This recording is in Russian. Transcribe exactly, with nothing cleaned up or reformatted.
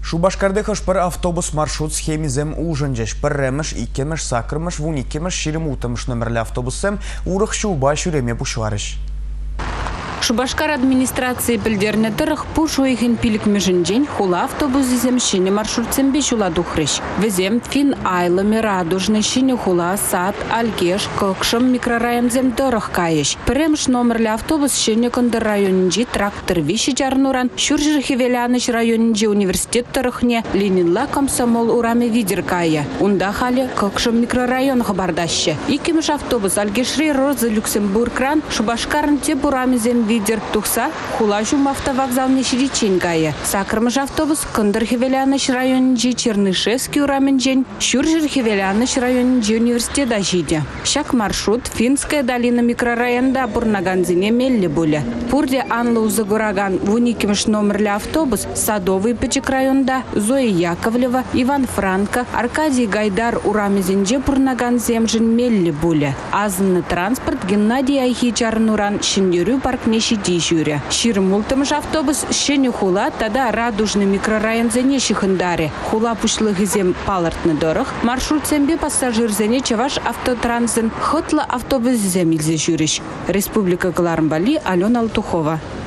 Шубашкардыхыш пір автобус маршрут схемизем ужынжеш. Пірреміш, иккеміш, сакырмыш, вуниккеміш, ширим утымыш номерлі автобусем урық шуба шуреме пушварыш. Шубашкар администрации пілдеріне дырық пуш ойхен пилік межінжен хула автобус зем шине маршрутсем бешула духрыш. Везем фин айлами радужны шине хула сад, алгеш, кокшым микрорайонзем дырық кайыш. Піремш номерлі автобус шине кондыр районинжи трактор виші жарнуран, шүржір хевеляныш районинжи университет дырықне Ленинла комсомол ураме видер кайы. Унда халі кокшым микрорайон хабардашы. Икемеш автобус алгешри розы Люксембург-ран Шубашкарын те бурамезем видер тухса хулажум автовокзалне ширичен гая. Сакрмыш автобус Кондыр Хевеляныш районинжи Чернышевский ураменжен, Шүржір Хевеляныш районинжи университета жиде. Шак маршрут Финская долина микрорайонда бурнаганзине мелли буле. Пурде анлы узагураган вуникимш номерлі автобус Садовый Печек районда Зоя Яковлева, Иван Франко, Аркадий Гайдар урамезенже бурнаганземжен мелли буле. Азынны транспорт Геннадий Айхичарнуран Шиндерю паркне шиди жюре. Ширмултымыш автобус шене хула тада радужный микрорайон зене шихындаре. Хула пушлыгызем палартны дорых, маршрут сембе пассажир зене чаваш автотрансен хытла автобус земилзе жюриш. Республика Галармбали, Алена Алтухова.